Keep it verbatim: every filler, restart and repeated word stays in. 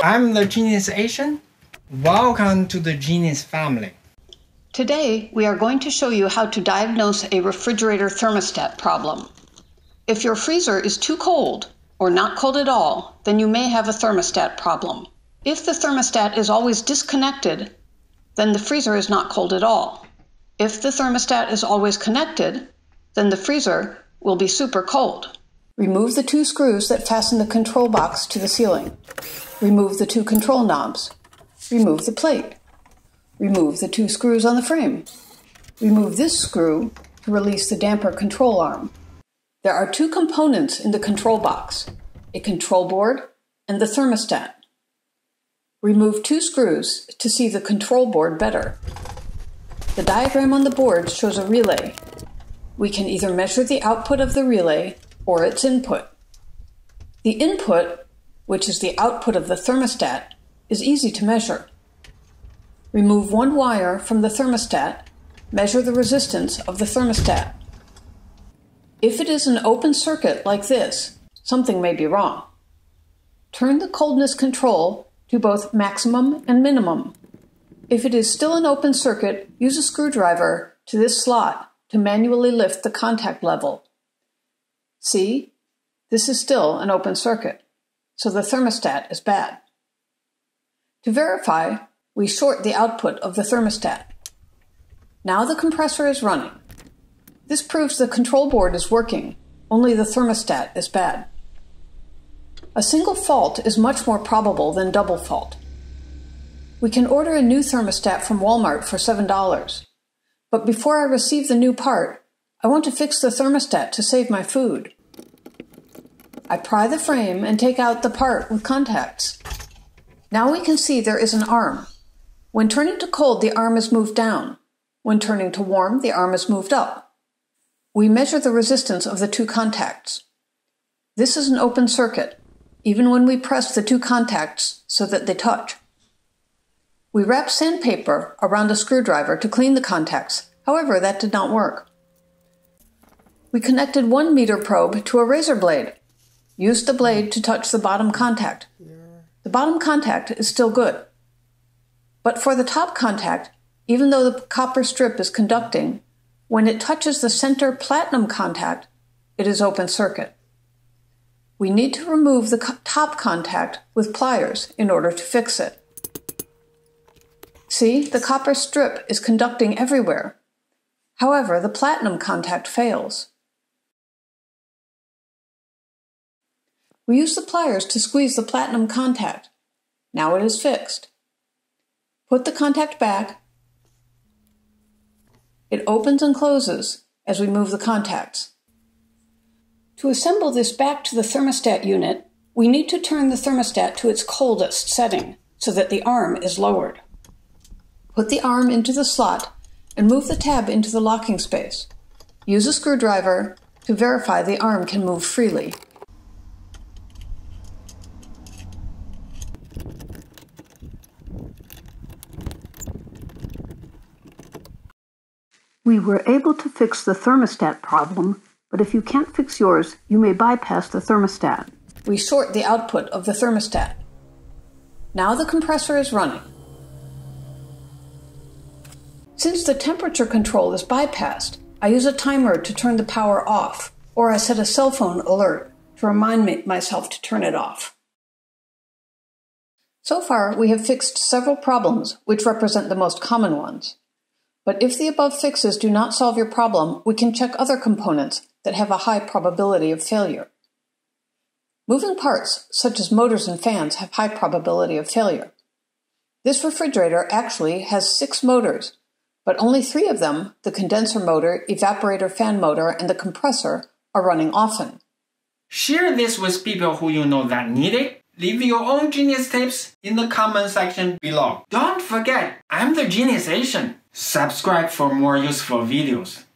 I'm the Genius Asian. Welcome to the Genius family. Today, we are going to show you how to diagnose a refrigerator thermostat problem. If your freezer is too cold or not cold at all, then you may have a thermostat problem. If the thermostat is always disconnected, then the freezer is not cold at all. If the thermostat is always connected, then the freezer will be super cold. Remove the two screws that fasten the control box to the ceiling. Remove the two control knobs. Remove the plate. Remove the two screws on the frame. Remove this screw to release the damper control arm. There are two components in the control box, a control board and the thermostat. Remove two screws to see the control board better. The diagram on the board shows a relay. We can either measure the output of the relay or its input. The input, which is the output of the thermostat, is easy to measure. Remove one wire from the thermostat, measure the resistance of the thermostat. If it is an open circuit like this, something may be wrong. Turn the coldness control to both maximum and minimum. If it is still an open circuit, use a screwdriver to this slot to manually lift the contact level. See, this is still an open circuit, so the thermostat is bad. To verify, we short the output of the thermostat. Now the compressor is running. This proves the control board is working, only the thermostat is bad. A single fault is much more probable than double fault. We can order a new thermostat from Walmart for seven dollars. But before I receive the new part, I want to fix the thermostat to save my food. I pry the frame and take out the part with contacts. Now we can see there is an arm. When turning to cold, the arm is moved down. When turning to warm, the arm is moved up. We measure the resistance of the two contacts. This is an open circuit, even when we press the two contacts so that they touch. We wrap sandpaper around a screwdriver to clean the contacts. However, that did not work. We connected one meter probe to a razor blade. Use the blade to touch the bottom contact. The bottom contact is still good. But for the top contact, even though the copper strip is conducting, when it touches the center platinum contact, it is open circuit. We need to remove the co- top contact with pliers in order to fix it. See, the copper strip is conducting everywhere. However, the platinum contact fails. We use the pliers to squeeze the platinum contact. Now it is fixed. Put the contact back. It opens and closes as we move the contacts. To assemble this back to the thermostat unit, we need to turn the thermostat to its coldest setting so that the arm is lowered. Put the arm into the slot and move the tab into the locking space. Use a screwdriver to verify the arm can move freely. We were able to fix the thermostat problem, but if you can't fix yours, you may bypass the thermostat. We short the output of the thermostat. Now the compressor is running. Since the temperature control is bypassed, I use a timer to turn the power off, or I set a cell phone alert to remind me, myself to turn it off. So far, we have fixed several problems, which represent the most common ones. But if the above fixes do not solve your problem, we can check other components that have a high probability of failure. Moving parts, such as motors and fans, have high probability of failure. This refrigerator actually has six motors, but only three of them, the condenser motor, evaporator fan motor, and the compressor, are running often. Share this with people who you know that need it. Leave your own genius tips in the comment section below. Don't forget, I'm the Genius Asian. Subscribe for more useful videos.